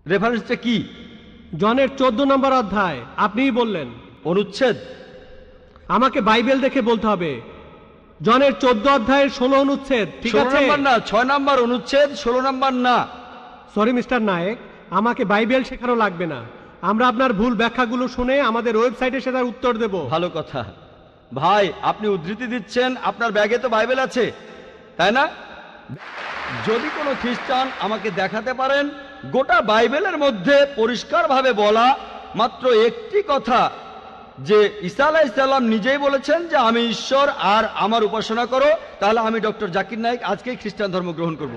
রেফারেন্সটা কি? জনের 14 নম্বর অধ্যায়। আপনিই বললেন। অনুচ্ছেদ? আমাকে বাইবেল দেখে বলতে হবে। জনের 14 অধ্যায়ের 16 অনুচ্ছেদ। ঠিক 16 আছে? নম্বর না, 6 নম্বর অনুচ্ছেদ, 16 নম্বর না। সরি মিস্টার নায়েক, আমাকে বাইবেল শেখানো লাগবে না। আমরা আপনার ভুল ব্যাখ্যাগুলো শুনে আমাদের ওয়েবসাইটে সেটার উত্তর দেব। ভালো কথা ভাই, আপনি উদ্ধৃতি দিচ্ছেন, আপনার ব্যাগে তো বাইবেল আছে, তাই না? যদি কোনো খ্রিস্টান আমাকে দেখাতে পারেন গোটা বাইবেলের মধ্যে পরিষ্কারভাবে বলা মাত্র একটি কথা, যে ঈসা আলাইহিস সালাম নিজেই বলেছেন যে আমি ঈশ্বর আর আমার উপাসনা করো, তাহলে আমি ডক্টর জাকির নায়েক আজকেই খ্রিস্টান ধর্ম গ্রহণ করব।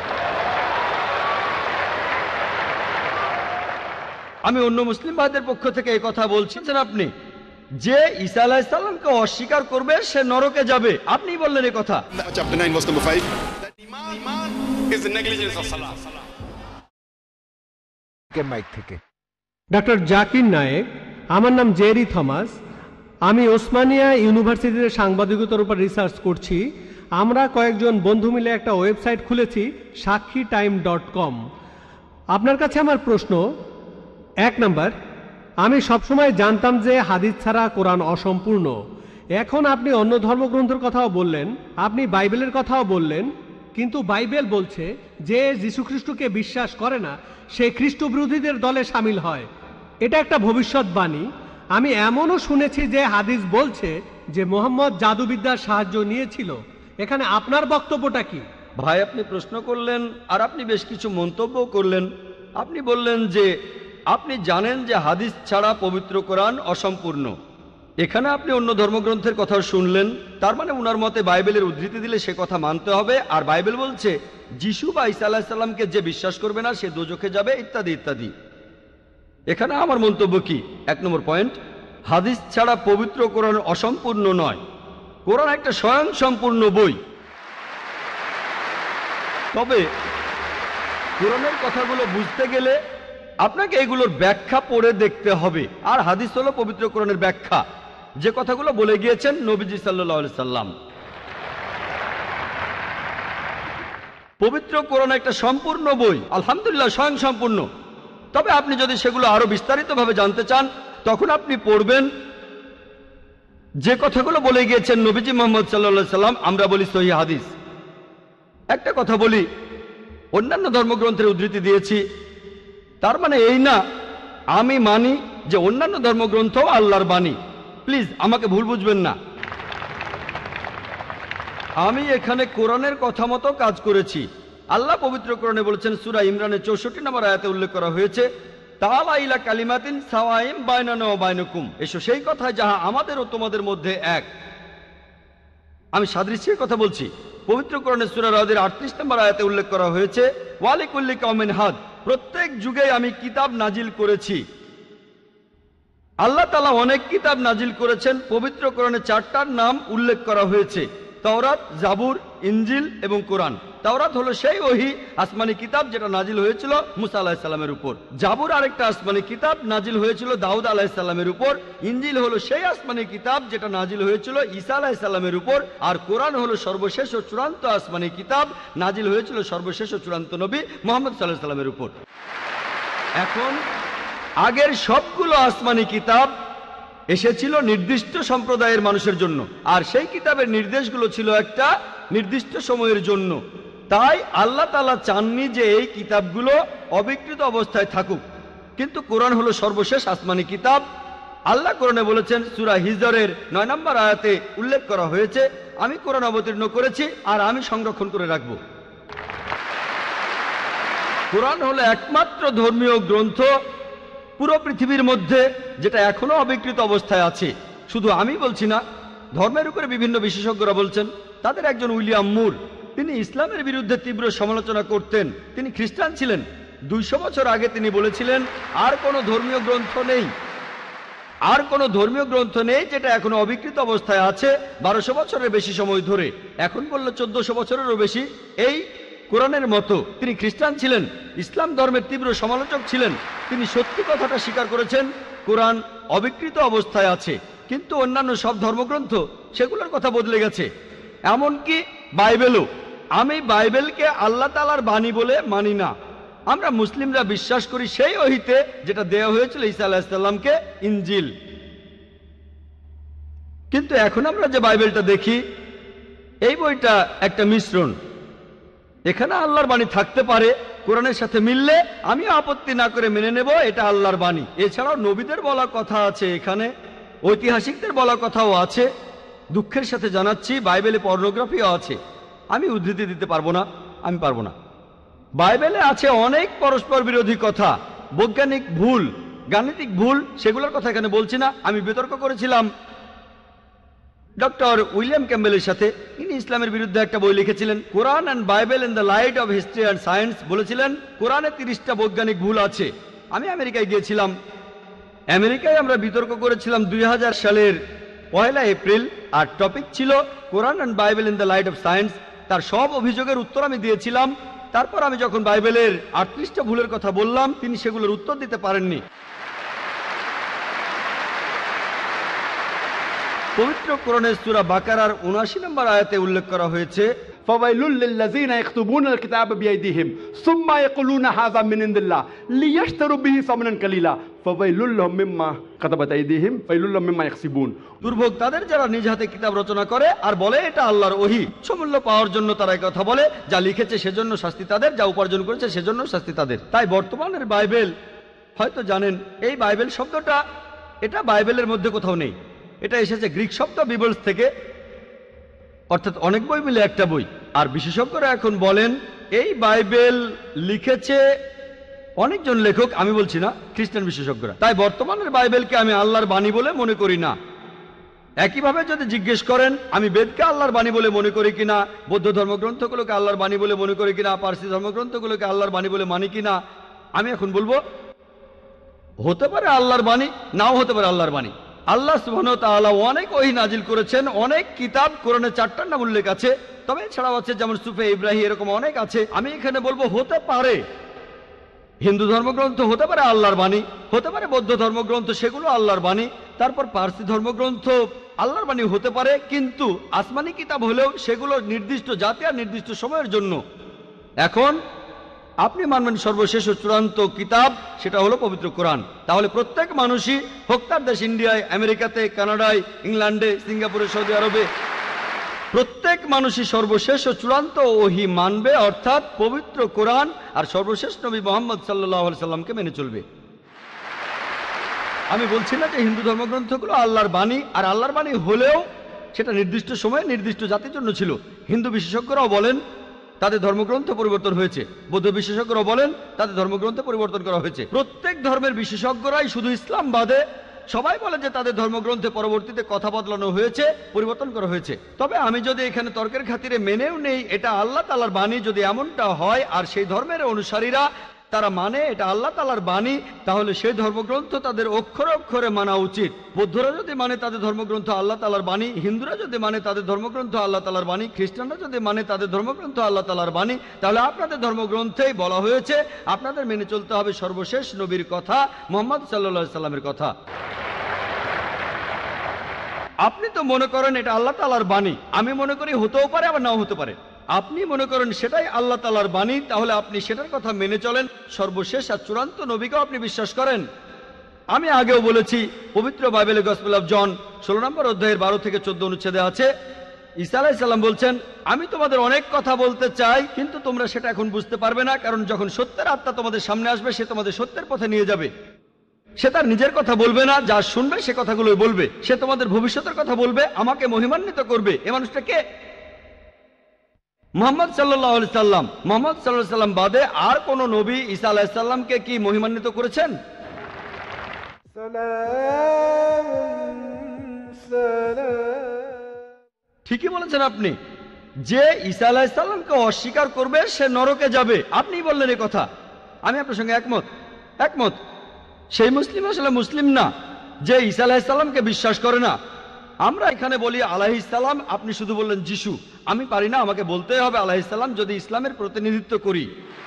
আমি অন্য মুসলিম ভাইদের পক্ষ থেকে এই কথা বলছেন আপনি, যে ঈসা আলাইহিস সালামকে অস্বীকার করবে সে নরকে যাবে। আপনি বললেন এই কথা। Chapter 9 verse number 5. That iman is the negligence of salah. Mic থেকে ডক্টর জাকির নায়েক, আমার নাম জেরি থমাস। আমি ওসমানিয়া ইউনিভার্সিটিতে সাংবাদিকতার উপর রিসার্চ করছি। আমরা কয়েকজন বন্ধু মিলে একটা ওয়েবসাইট খুলেছি, সাক্ষীটাইম.com। আপনার কাছে আমার প্রশ্ন, 1 নাম্বার, আমি সবসময় জানতাম যে হাদিস ছাড়া কোরআন অসম্পূর্ণ। এখন আপনি অন্য ধর্মগ্রন্থের কথাও বললেন, আপনি বাইবেলের কথাও বললেন, কিন্তু বাইবেল বলছে যে যীশুখ্রিস্টকে বিশ্বাস করে না সে খ্রিস্ট বিরোধীদের দলে সামিল হয়। এটা একটা ভবিষ্যৎবাণী। আমি এমনও শুনেছি যে হাদিস বলছে যে মোহাম্মদ জাদুবিদ্যার সাহায্য নিয়েছিল। এখানে আপনার বক্তব্যটা কি? ভাই, আপনি প্রশ্ন করলেন আর আপনি বেশ কিছু মন্তব্য করলেন। আপনি বললেন যে আপনি জানেন যে হাদিস ছাড়া পবিত্র কোরআন অসম্পূর্ণ। এখানে আপনি অন্য ধর্মগ্রন্থের কথা শুনলেন, তার মানে উনার মতে বাইবেলের উদ্ধৃতি দিলে সে কথা মানতে হবে। আর বাইবেল বলছে যিশু বা ঈসা আলাইহিস সালামকে যে বিশ্বাস করবে না সে দোজখে যাবে, ইত্যাদি ইত্যাদি। এখানে আমার মন্তব্য কি? 1 নম্বর পয়েন্ট, হাদিস ছাড়া পবিত্র কোরআন অসম্পূর্ণ নয়। কোরআন একটা স্বয়ং সম্পূর্ণ বই। তবে কোরআনের কথাগুলো বুঝতে গেলে আপনাকে এগুলোর ব্যাখ্যা পড়ে দেখতে হবে। আর হাদিস হলো পবিত্র কোরআনের ব্যাখ্যা, যে কথাগুলো বলে গিয়েছেন নবীজি সাল্লাল্লাহু আলাইহি সাল্লাম। পবিত্র কোরআন একটা সম্পূর্ণ বই, আলহামদুলিল্লাহ স্বয়ং সম্পূর্ণ। তবে আপনি যদি সেগুলো আরো বিস্তারিতভাবে জানতে চান, তখন আপনি পড়বেন যে কথাগুলো বলে গিয়েছেন নবীজি মুহাম্মদ সাল্লাল্লাহু আলাইহি সাল্লাম। আমরা বলি সহিহ হাদিস। একটা কথা বলি, অন্যান্য ধর্মগ্রন্থের উদ্ধৃতি দিয়েছি, তার মানে এই না আমি মানি যে অন্যান্য ধর্মগ্রন্থ আল্লাহর বাণী। প্লিজ আমাকে ভুল বুঝবেন না। আমি এখানে কোরআনের কথা মতো কাজ করেছি। আল্লাহ পবিত্র কোরআনে বলেছেন, সূরা ইমরানের 64 নম্বর আয়াতে উল্লেখ করা হয়েছে, তাআলা ইলা কালিমাতিন সাওয়াইন বাইনানা ওয়া বাইনাকুম, এসো সেই কথায় যাহা আমাদের ও তোমাদের মধ্যে এক। আমি সাদৃশ্যের কথা বলছি। পবিত্র কোরআনের সূরা রাদের 38 নম্বর আয়াতে উল্লেখ করা হয়েছে, ওয়ালিকুল্লি কওমিন হাদ, প্রত্যেক যুগে আমি কিতাব নাজিল করেছি। আল্লাহ তাআলা অনেক কিতাব নাজিল করেছেন। পবিত্র কোরআনে 4টার নাম উল্লেখ করা হয়েছে, তাওরাত, জাবুর, ইনজিল এবং কোরআন। তাওরাত হলো সেই ওহী আসমানি কিতাব যেটা নাজিল হয়েছিল মুসা আলাইহিস সালামের উপর। জাবুর আরেকটা আসমানি কিতাব নাজিল হয়েছিল দাউদ আলাইহিস সালামের উপর। ইনজিল হলো সেই আসমানি কিতাব যেটা নাজিল হয়েছিল ঈসা আলাইহিস সালামের উপর। আর কোরআন হলো সর্বশেষ ও চূড়ান্ত আসমানি কিতাব, নাজিল হয়েছিল সর্বশেষ ও চূড়ান্ত নবী মুহাম্মদ সাল্লাল্লাহু আলাইহি সাল্লামের উপর। এখন আগের সবগুলো আসমানি কিতাব এসেছিল নির্দিষ্ট সম্প্রদায়ের মানুষের জন্য, আর সেই কিতাবের নির্দেশগুলো ছিল একটা নির্দিষ্ট সময়ের জন্য। তাই আল্লাহ তাআলা চাননি যে এই কিতাবগুলো অবিকৃত অবস্থায় থাকুক। কিন্তু কোরআন হলো সর্বশেষ আসমানি কিতাব। আল্লাহ কোরআনে বলেছেন, সূরা হিজরের 9 নম্বর আয়াতে উল্লেখ করা হয়েছে, আমি কোরআন অবতীর্ণ করেছি আর আমি সংরক্ষণ করে রাখব। কোরআন হলো একমাত্র ধর্মীয় গ্রন্থ পুরো পৃথিবীর মধ্যে যেটা এখনো অবিকৃত অবস্থায় আছে। শুধু আমি বলছি না, ধর্মের উপরে বিভিন্ন বিশেষজ্ঞরা বলছেন। তাদের একজন উইলিয়াম মুর, তিনি ইসলামের বিরুদ্ধে তীব্র সমালোচনা করতেন। তিনি খ্রিস্টান ছিলেন। 200 বছর আগে তিনি বলেছিলেন, আর কোনো ধর্মীয় গ্রন্থ নেই, আর কোনো ধর্মীয় গ্রন্থ নেই যেটা এখনো অবিকৃত অবস্থায় আছে 1200 বছরের বেশি সময় ধরে। এখন বললো 1400 বছরেরও বেশি। এই কোরআনের মতো তিনি খ্রিস্টান ছিলেন, ইসলাম ধর্মের তীব্র সমালোচক ছিলেন। তিনি সত্যি কথাটা স্বীকার করেছেন, কোরআন অবিকৃত অবস্থায় আছে। কিন্তু অন্যান্য সব ধর্মগ্রন্থ সেগুলোর কথা বদলে গেছে, এমনকি বাইবেলও। আমি বাইবেলকে আল্লাহ তাআলার বাণী বলে মানি না। আমরা মুসলিমরা বিশ্বাস করি সেই ওহীতে যেটা দেওয়া হয়েছিল ঈসা আলাইহিস সালামকে, ইনজিল। কিন্তু এখন আমরা যে বাইবেলটা দেখি, এই বইটা একটা মিশ্রণ। এখানে আল্লাহর বাণী থাকতে পারে, কোরআনের সাথে মিললে আমিও আপত্তি না করে মেনে নেব এটা আল্লাহর বাণী। এছাড়াও নবীদের বলা কথা আছে, এখানে ঐতিহাসিকদের বলা কথাও আছে। দুঃখের সাথে জানাচ্ছি বাইবেলে পর্নোগ্রাফিও আছে। আমি উদ্ধৃতি দিতে পারবো না, আমি পারবো না। বাইবেলে আছে অনেক পরস্পর বিরোধী কথা, বৈজ্ঞানিক ভুল, গাণিতিক ভুল, সেগুলোর কথা এখানে বলছি না। আমি বিতর্ক করেছিলাম ডক্টর উইলিয়াম ক্যাম্বেলের সাথে। তিনি ইসলামের বিরুদ্ধে একটা বই লিখেছিলেন, Quran and Bible in the light of history and science. বলেছিলেন কোরআনে 30টা বৈজ্ঞানিক ভুল আছে। আমি আমেরিকায় গিয়েছিলাম, আমেরিকায় আমরা বিতর্ক করেছিলাম 2000 সালের 1 এপ্রিল, আর টপিক ছিল Quran and Bible in the light of science. তার সব অভিযোগের উত্তর আমি দিয়েছিলাম। তারপর আমি যখন বাইবেলের 38টা ভুলের কথা বললাম, তিনি সেগুলোর উত্তর দিতে পারেননি। পবিত্র কোরআনের সূরা বাকারার 79 নম্বর আয়াতে উল্লেখ করা হয়েছে, فويل للذين يكتبون الكتاب بأيديهم ثم يقولون هذا من عند الله ليشتروا به ثمنا قليلا فويل لهم مما كتبت أيديهم ويل لهم مما يكسبون। দুর্ভোগ তাদের যারা নিজ হাতে কিতাব রচনা করে আর বলে এটা আল্লাহর ওহী। সমূল্য পাওয়ার জন্য তারা এই কথা বলে, যা লিখেছে সেজন্য শাস্তি তাদের, যা উপার্জন করেছে সেজন্য শাস্তি তাদের। তাই বর্তমানের বাইবেল, হয়তো জানেন এই বাইবেল শব্দটা, এটা বাইবেলের মধ্যে কোথাও নেই। এটা এসেছে গ্রিক শব্দ বিবলস থেকে, অর্থাৎ অনেক বই মিলে একটা বই। আর বিশেষজ্ঞরা এখন বলেন এই বাইবেল লিখেছে অনেকজন লেখক, আমি বলছি না, খ্রিস্টান বিশেষজ্ঞরা। তাই বর্তমানের বাইবেলকে আমি আল্লাহর বাণী বলে মনে করি না। একইভাবে যদি জিজ্ঞেস করেন আমি বেদকে আল্লাহর বাণী বলে মনে করি কিনা, বৌদ্ধ ধর্মগ্রন্থগুলোকে আল্লাহর বাণী বলে মনে করি কিনা, পার্সি ধর্মগ্রন্থগুলোকে আল্লাহর বাণী বলে মানি কিনা, আমি এখন বলবো হতে পারে আল্লাহর বাণী, নাও হতে পারে আল্লাহর বাণী। আল্লাহ সুবহানাহু ওয়া তাআলা অনেক ওহী নাজিল করেছেন, অনেক কিতাব, কোরআনে 4টার নাম উল্লেখ আছে, তবে এছাড়াও আছে যেমন সুফে ইব্রাহিম, এরকম অনেক আছে। আমি এখানে বলবো হতে পারে হিন্দু ধর্মগ্রন্থ হতে পারে আল্লাহর বাণী, হতে পারে বৌদ্ধ ধর্মগ্রন্থ, সেগুলো আল্লাহর বাণী। তারপর পার্সি ধর্মগ্রন্থ আল্লাহর বাণী হতে পারে, কিন্তু আসমানি কিতাব হলেও সেগুলো নির্দিষ্ট জাতি আর নির্দিষ্ট সময়ের জন্য। এখন আপনি মানবেন সর্বশেষ ও চূড়ান্ত কিতাব, সেটা হলো পবিত্র কোরআন। তাহলে প্রত্যেক মানুষই, হোক তার দেশ ইন্ডিয়ায়, আমেরিকাতে, কানাডায়, ইংল্যান্ডে, সিঙ্গাপুরে, সৌদি আরবে, প্রত্যেক মানুষই সর্বশেষ ও চূড়ান্ত ওহী মানবে, অর্থাৎ পবিত্র কোরআন আর সর্বশেষ নবী মুহাম্মদ সাল্লাল্লাহু আলাইহি সাল্লামকে মেনে চলবে। আমি বলছি না যে হিন্দু ধর্মগ্রন্থগুলো আল্লাহর বাণী, আর আল্লাহর বাণী হলেও সেটা নির্দিষ্ট সময়ে নির্দিষ্ট জাতির জন্য ছিল। হিন্দু বিশেষজ্ঞরাও বলেন তাদের ধর্মগ্রন্থ পরিবর্তন হয়েছে, বৌদ্ধ বিশেষজ্ঞরাও বলেন তাদের ধর্মগ্রন্থ পরিবর্তন করা হয়েছে। প্রত্যেক ধর্মের বিশেষজ্ঞরাই, শুধু ইসলাম বাদে সবাই বলে যে তাদের ধর্মগ্রন্থে পরবর্তীতে কথা বদলানো হয়েছে, পরিবর্তন করা হয়েছে। তবে আমি যদি এখানে তর্কের খাতিরে মেনেও নেই এটা আল্লাহ তাআলার বাণী, যদি এমনটা হয় আর সেই ধর্মের অনুসারীরা তারা মানে এটা আল্লাহ তাআলার বাণী, তাহলে সেই ধর্মগ্রন্থ তাদের অক্ষরে অক্ষরে মানা উচিত। বৌদ্ধরা যদি মানে তাদের ধর্মগ্রন্থ আল্লাহ তাআলার বাণী, হিন্দুরা যদি মানে তাদের ধর্মগ্রন্থ আল্লাহ তাআলার বাণী, খ্রিস্টানরা যদি মানে তাদের ধর্মগ্রন্থ আল্লাহ তাআলার বাণী, তাহলে আপনাদের ধর্মগ্রন্থেই বলা হয়েছে আপনাদের মেনে চলতে হবে সর্বশেষ নবীর কথা, মুহাম্মদ সাল্লাল্লাহু আলাইহি সাল্লামের কথা। আপনি তো মনে করেন এটা আল্লাহ তাআলার বাণী, আমি মনে করি হতেও পারে আবার নাও হতে পারে। আপনি মনে করেন সেটাই আল্লাহ তাআলার বাণী, তাহলে আপনি সেটার কথা মেনে চলেন। সর্বশেষ আর চূড়ান্ত নবীকেও আপনি বিশ্বাস করেন। আমি আগেও বলেছি, পবিত্র বাইবেলে গসপেল অফ জন 16 নম্বর অধ্যায়ের 12 থেকে 14 অনুচ্ছেদে আছে, ঈসা আলাইহিস সালাম বলছেন, আমি তোমাদের অনেক কথা বলতে চাই, কিন্তু তোমরা সেটা এখন বুঝতে পারবে না, কারণ যখন সত্যের আত্মা তোমাদের সামনে আসবে সে তোমাদের সত্যের পথে নিয়ে যাবে। সে তার নিজের কথা বলবে না, যা শুনবে সে কথাগুলোই বলবে। সে তোমাদের ভবিষ্যতের কথা বলবে, আমাকে মহিমান্বিত করবে। এ মানুষটা কে? মুহাম্মদ সাল্লাল্লাহু আলাইহি সাল্লাম। মুহাম্মদ সাল্লাল্লাহু আলাইহি সাল্লাম বাদে আর কোন নবী ঈসা আলাইহিস সালামকে কি মহিমান্বিত করেছেন? ঠিকই বলেছেন আপনি, যে ঈসা আলাইহিস সালামকে অস্বীকার করবে সে নরকে যাবে। আপনি বললেন এই কথা, আমি আপনার সঙ্গে একমত। সেই মুসলিম আসলে মুসলিম না যে ঈসা আলাইহিস সালামকে বিশ্বাস করে না। আমরা এখানে বলি আলাইহিস সালাম, আপনি শুধু বললেন যিশু। আমি পারি না, আমাকে বলতেই হবে আলাইহিস সালাম যদি ইসলামের প্রতিনিধিত্ব করি।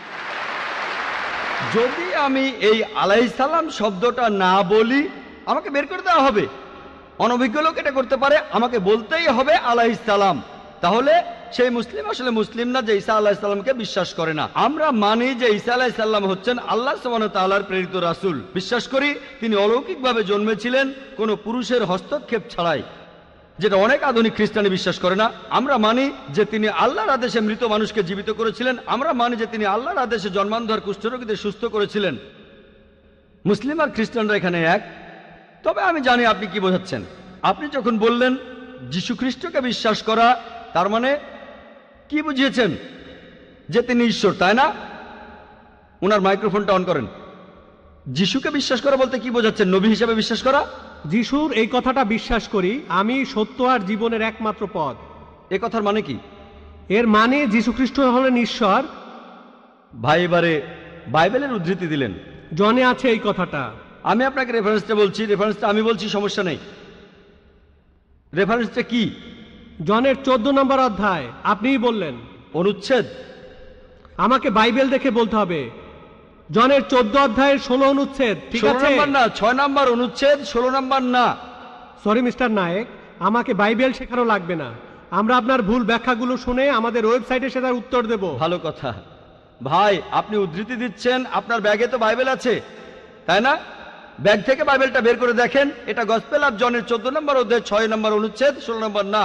যদি আমি এই আলাইহিস সালাম শব্দটা না বলি আমাকে বের করে দেওয়া হবে। অনভিজ্ঞ লোক এটা করতে পারে, আমাকে বলতেই হবে আলাইহিস সালাম। তাহলে সেই মুসলিম আসলে মুসলিম না যে ঈসা আলাইহিসসালামকে বিশ্বাস করে না। আমরা মানি যে ঈসা আলাইহিসসালাম হচ্ছেন আল্লাহ সুবহানাহু ওয়া তাআলার প্রেরিত রাসূল। বিশ্বাস করি তিনি অলৌকিকভাবে জন্মেছিলেন কোনো পুরুষের হস্তক্ষেপ ছাড়াই, যেটা অনেক আধুনিক খ্রিস্টানি বিশ্বাস করে না। আমরা মানি যে তিনি আল্লাহর আদেশে মৃত মানুষকে জীবিত করেছিলেন। আমরা মানি যে তিনি আল্লাহর আদেশে জন্মান্ধর কুষ্ঠরোগীদের সুস্থ করেছিলেন। মুসলিম আর খ্রিস্টানরা এখানে এক। তবে আমি জানি আপনি কি বোঝাচ্ছেন। আপনি যখন বললেন যীশু খ্রিস্টকে বিশ্বাস করা, তার মানে কি বুঝিয়েছেন? যে তিনি ঈশ্বর, তাই না? ওনার মাইক্রোফোনটা অন করেন। যিশুকে বিশ্বাস করা বলতে কি বোঝাচ্ছেন? নবী হিসাবে বিশ্বাস করা? যিশুর এই কথাটা বিশ্বাস করি, আমি সত্য আর জীবনের একমাত্র পথ। এ কথার মানে কি? এর মানে যীশু খ্রিস্ট হলেন ঈশ্বর। ভাই এবারে বাইবেলের উদ্ধৃতি দিলেন। জনে আছে এই কথাটা। আমি আপনাকে রেফারেন্সটা বলছি, রেফারেন্সটা আমি বলছি, সমস্যা নেই। রেফারেন্সটা কি? জনের 14 নম্বর অধ্যায়। আপনিই বললেন। অনুচ্ছেদ? আমাকে বাইবেল দেখে বলতে হবে। জনের 14 অধ্যায়ের 16 অনুচ্ছেদ। ঠিক 16 আছে? নম্বর না, 6 নম্বর অনুচ্ছেদ, 16 নম্বর না। সরি মিস্টার নায়েক, আমাকে বাইবেল শেখানো লাগবে না। আমরা আপনার ভুল ব্যাখ্যাগুলো শুনে আমাদের ওয়েবসাইটে সেটার উত্তর দেব। ভালো কথা। ভাই আপনি উদ্ধৃতি দিচ্ছেন, আপনার ব্যাগে তো বাইবেল আছে, তাই না? ব্যাগ থেকে বাইবেলটা বের করে দেখেন। এটা গসপেল অফ জনের 14 নম্বর অধ্যায় 6 নম্বর অনুচ্ছেদ, 16 নম্বর না।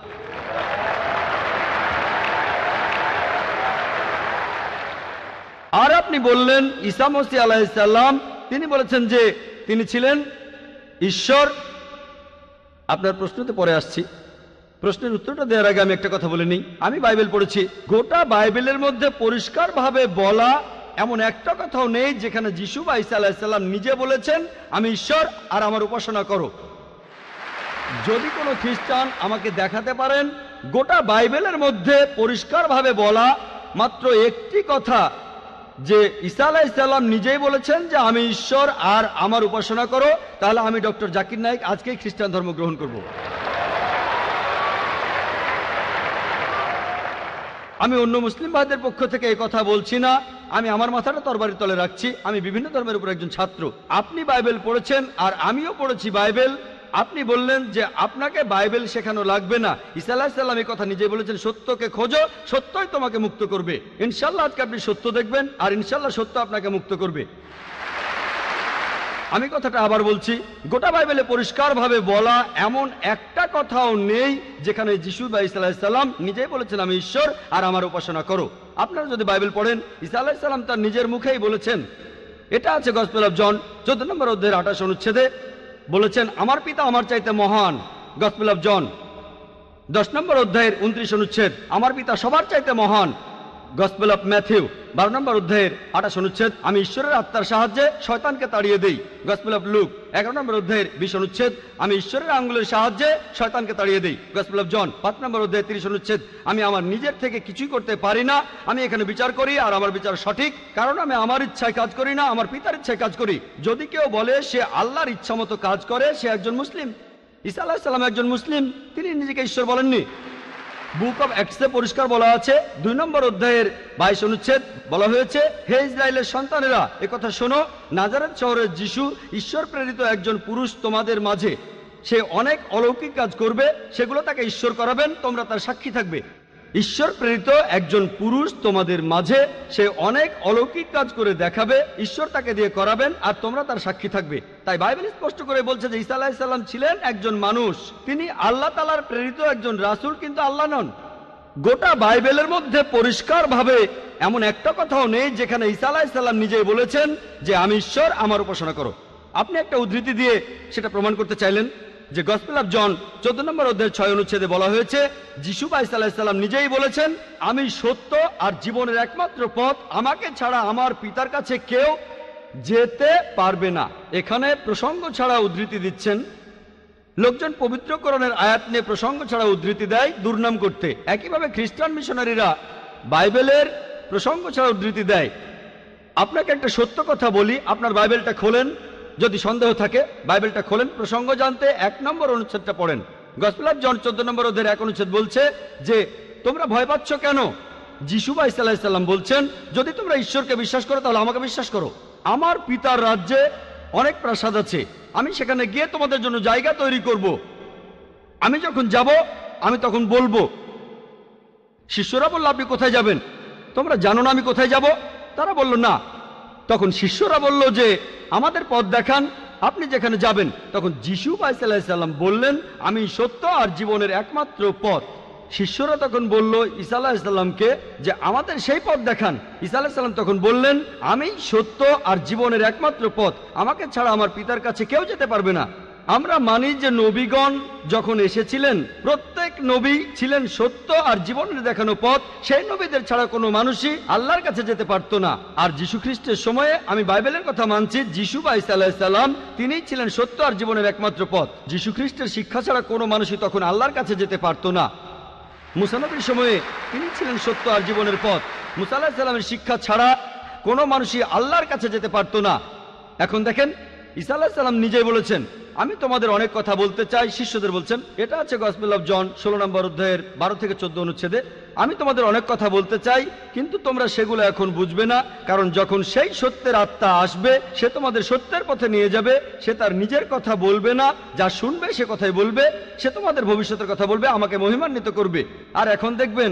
আর আপনি বললেন ঈসা মসীহ আলাইহিস সালাম, তিনি বলেছেন যে তিনি ছিলেন ঈশ্বর। আপনার প্রশ্নতে পরে আসছি। প্রশ্নের উত্তরটা দেওয়ার আগে আমি একটা কথা বলে নিই। আমি বাইবেল পড়েছি। গোটা বাইবেলের মধ্যে পরিষ্কারভাবে বলা এমন একটা কথাও নেই যেখানে যিশু বা ঈসা আলাইহিস সালাম নিজে বলেছেন আমি ঈশ্বর আর আমার উপাসনা করো। যদি কোনো খ্রিস্টান আমাকে দেখাতে পারেন গোটা বাইবেলের মধ্যে পরিষ্কারভাবে বলা মাত্র একটি কথা যে ঈসা আলাইহিস সালাম নিজেই বলেছেন যে আমি ঈশ্বর আর আমার উপাসনা করো, তাহলে আমি ডক্টর জাকির নায়েক আজকেই খ্রিস্টান ধর্ম গ্রহণ করব। আমি অন্য মুসলিম ভাইদের পক্ষ থেকে এই কথা বলছি না। আমি আমার মাথাটা তরবারির তলে রাখছি। আমি বিভিন্ন ধর্মের উপর একজন ছাত্র। আপনি বাইবেল পড়েছেন আর আমিও পড়েছি বাইবেল। আপনি বললেন যে আপনাকে বাইবেল শেখানো লাগবে না। ঈসা আলাইহিস সালাম এই কথা নিজে বলেছেন, সত্যকে খোঁজো, সত্যই তোমাকে মুক্ত করবে। ইনশাআল্লাহ আজকে আপনি সত্য দেখবেন আর ইনশাআল্লাহ সত্য আপনাকে মুক্ত করবে। আমি কথাটা আবার বলছি, গোটা বাইবেলে পরিষ্কারভাবে বলা এমন একটা কথাও নেই যেখানে যিশু বা ঈসা আলাইহিস সালাম নিজেই বলেছেন আমি ঈশ্বর আর আমার উপাসনা করো। আপনারা যদি বাইবেল পড়েন, ঈসা আলাইহিস সালাম তার নিজের মুখেই বলেছেন। এটা আছে গসপেল অফ জন 14 নম্বর অধ্যায়ের 28 অনুচ্ছেদে। বলেছেন আমার পিতা আমার চাইতে মহান। গসপেল অফ জন 10 নম্বর অধ্যায়ের 29 অনুচ্ছেদ। আমার পিতা সবার চাইতে মহান। গসপেল অফ ম্যাথিউ 12 নম্বর অধ্যায়ের 28 অনুচ্ছেদ। আমি ঈশ্বরের আত্মার সাহায্যে শয়তানকে তাড়িয়ে দেই। গসপেল অফ লুক 11 নম্বর অধ্যায়ের 20 অনুচ্ছেদ। আমি ঈশ্বরের আঙ্গুলের সাহায্যে শয়তানকে তাড়িয়ে দেই। গসপেল অফ জন 5 নম্বর অধ্যায়ের 30 অনুচ্ছেদ। আমি আমার নিজের থেকে কিছুই করতে পারি না, আমি এখানে বিচার করি আর আমার বিচার সঠিক, কারণ আমি আমার ইচ্ছায় কাজ করি না, আমার পিতার ইচ্ছায় কাজ করি। যদি কেউ বলে সে আল্লাহর ইচ্ছা মতো কাজ করে, সে একজন মুসলিম। ঈসা আলাইহিস সালাম একজন মুসলিম, তিনি নিজেকে ঈশ্বর বলেননি। বুক অব অ্যাক্টসে পরিষ্কার বলা আছে 2 নম্বর অধ্যায়ের 22 অনুচ্ছেদ। বলা হয়েছে হে ইসরায়েলের সন্তানেরা, একথা শোনো, নাজারেত শহরের যিশু ঈশ্বর প্রেরিত একজন পুরুষ তোমাদের মাঝে। সে অনেক অলৌকিক কাজ করবে, সেগুলো তাকে ঈশ্বর করাবেন, তোমরা তার সাক্ষী থাকবে। ঈশ্বর প্রেরিত একজন পুরুষ তোমাদের মাঝে, সে অনেক অলৌকিক কাজ করে দেখাবে, ঈশ্বর তাকে দিয়ে করাবেন আর তোমরা তার সাক্ষী থাকবে। তাই বাইবেল স্পষ্ট করে বলছে যে ঈসা আলাইহিস সালাম ছিলেন একজন মানুষ, তিনি আল্লাহ তাআলার প্রেরিত একজন রাসূল, কিন্তু আল্লাহ নন। গোটা বাইবেলের মধ্যে পরিষ্কারভাবে এমন একটা কথাও নেই যেখানে ঈসা আলাইহিস সালাম নিজেই বলেছেন যে আমি ঈশ্বর, আমার উপাসনা করো। আপনি একটা উদ্ধৃতি দিয়ে সেটা প্রমাণ করতে চাইলেন যে গসপেল অফ জন 14 নম্বর অধ্যায়ের 6 অনুচ্ছেদে বলা হয়েছে যিশু বা ঈসা আলাইহিস সালাম নিজেই বলেছেন আমি সত্য আর জীবনের একমাত্র পথ, আমাকে ছাড়া আমার পিতার কাছে কেউ যেতে পারবে না। এখানে প্রসঙ্গ ছাড়া উদ্ধৃতি দিচ্ছেন। লোকজন পবিত্রকরণের আয়াত নিয়ে প্রসঙ্গ ছাড়া উদ্ধৃতি দেয় দুর্নাম করতে। একইভাবে খ্রিস্টান মিশনারিরা বাইবেলের প্রসঙ্গ ছাড়া উদ্ধৃতি দেয়। আপনাকে একটা সত্য কথা বলি, আপনার বাইবেলটা খোলেন, যদি সন্দেহ থাকে বাইবেলটা খোলেন, প্রসঙ্গ জানতে 1 নম্বর অনুচ্ছেদটা পড়েন। গসপেল অফ জন 14 নম্বর অধ্যায়ের 1 অনুচ্ছেদ বলছে যে তোমরা ভয় পাচ্ছ কেন? যিশু বা ঈসা আলাইহিস সালাম বলছেন যদি তোমরা ঈশ্বরকে বিশ্বাস করো তাহলে আমাকে বিশ্বাস করো। আমার পিতার রাজ্যে অনেক প্রাসাদ আছে, আমি সেখানে গিয়ে তোমাদের জন্য জায়গা তৈরি করব। আমি যখন যাব আমি তখন বলবো শিষ্যরা বলল, আপনি কোথায় যাবেন? তোমরা জানো না আমি কোথায় যাব? তারা বলল, না। তখন শিষ্যরা বলল যে, আমাদের পথ দেখান, আপনি যেখানে যাবেন। তখন যিশু আলাইহিস সালাম বললেন, আমি সত্য আর জীবনের একমাত্র পথ। শিষ্যরা তখন বলল ঈসা আলাইহিস সালামকে যে, আমাদের সেই পথ দেখান। ঈসা আলাইহিস সালাম তখন বললেন, আমি সত্য আর জীবনের একমাত্র পথ, আমাকে ছাড়া আমার পিতার কাছে কেউ যেতে পারবে না। আমরা মানি যে নবীগণ যখন এসেছিলেন, প্রত্যেক নবী ছিলেন সত্য আর জীবনের দেখানো পথ। সেই নবীদের ছাড়া কোনো মানুষই আল্লাহর কাছে যেতে পারত না। আর যীশু খ্রিস্টের সময়ে আমি বাইবেলের কথা মানছি, যিশু আলাইহিস সালাম তিনিই ছিলেন সত্য আর জীবনের একমাত্র পথ। যীশু খ্রিস্টের শিক্ষা ছাড়া কোনো মানুষই তখন আল্লাহর কাছে যেতে পারত না। মুসা নবীর সময়ে তিনি ছিলেন সত্য আর জীবনের পথ। মুসা আলাইহিস সালামের শিক্ষা ছাড়া কোনো মানুষই আল্লাহর কাছে যেতে পারত না। এখন দেখেন, ঈসা আলাইহিস সালাম নিজেই বলেছেন, আমি তোমাদের অনেক কথা বলতে চাই। শিষ্যদের বলছেন, এটা আছে গসপেল অফ জন 16 নম্বর অধ্যায়ের 12 থেকে 14 অনুচ্ছেদে, আমি তোমাদের অনেক কথা বলতে চাই, কিন্তু তোমরা সেগুলো এখন বুঝবে না, কারণ যখন সেই সত্যের আত্মা আসবে সে তোমাদের সত্যের পথে নিয়ে যাবে। সে তার নিজের কথা বলবে না, যা শুনবে সে কথাই বলবে। সে তোমাদের ভবিষ্যতের কথা বলবে, আমাকে মহিমান্বিত করবে। আর এখন দেখবেন,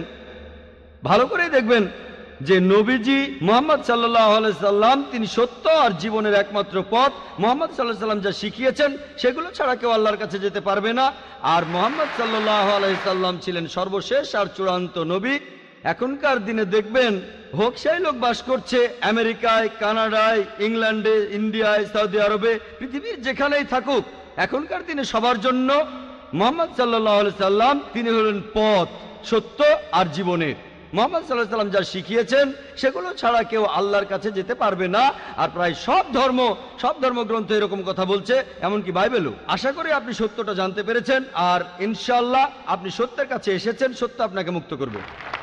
ভালো করেই দেখবেন যে নবীজি মুহাম্মদ সাল্লাল্লাহু আলাইহি সাল্লাম তিনি সত্য আর জীবনের একমাত্র পথ। মুহাম্মদ সাল্লাল্লাহু আলাইহি সাল্লাম যা শিখিয়েছেন সেগুলো ছাড়া কেউ আল্লাহর কাছে যেতে পারবে না। আর মুহাম্মদ সাল্লাল্লাহু আলাইহি সাল্লাম ছিলেন সর্বশেষ আর চূড়ান্ত নবী। এখনকার দিনে দেখবেন, হোক সেই লোক বাস করছে আমেরিকায়, কানাডায়, ইংল্যান্ডে, ইন্ডিয়ায়, সৌদি আরবে, পৃথিবীর যেখানেই থাকুক, এখনকার দিনে সবার জন্য মুহাম্মদ সাল্লাল্লাহু আলাইহি সাল্লাম তিনি হলেন পথ, সত্য আর জীবনের। মুহাম্মদ সাল্লাল্লাহু আলাইহি সাল্লাম যা শিখিয়েছেন সেগুলো ছাড়া কেউ আল্লাহর কাছে যেতে পারবে না। আর প্রায় সব ধর্মগ্রন্থ এরকম কথা বলছে, এমনকি বাইবেলও। আশা করি আপনি সত্যটা জানতে পেরেছেন, আর ইনশাআল্লাহ আপনি সত্যের কাছে এসেছেন। সত্য আপনাকে মুক্ত করবে।